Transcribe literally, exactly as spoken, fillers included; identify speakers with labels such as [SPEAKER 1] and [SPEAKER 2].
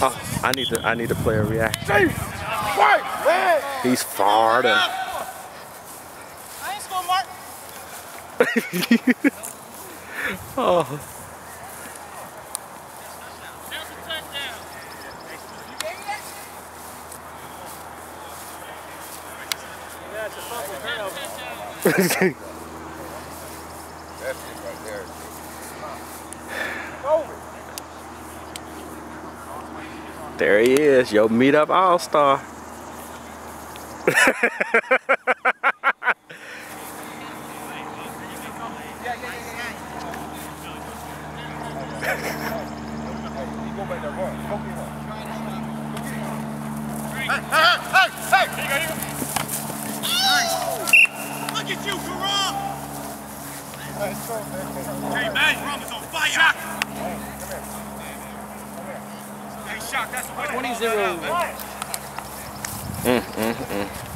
[SPEAKER 1] Oh, I need to I need to play a reaction.
[SPEAKER 2] Chief! Fight, man!
[SPEAKER 1] He's fired up.
[SPEAKER 3] I ain't score, Mark.
[SPEAKER 1] Oh.
[SPEAKER 2] That's it right there. Over.
[SPEAKER 1] There he is, yo, meet up all-star.
[SPEAKER 3] Look at you, Karam! Hey, man, Karam is on fire! Shock! Hey, Shock, that's what twenty zero.
[SPEAKER 1] Mm, mm, mm.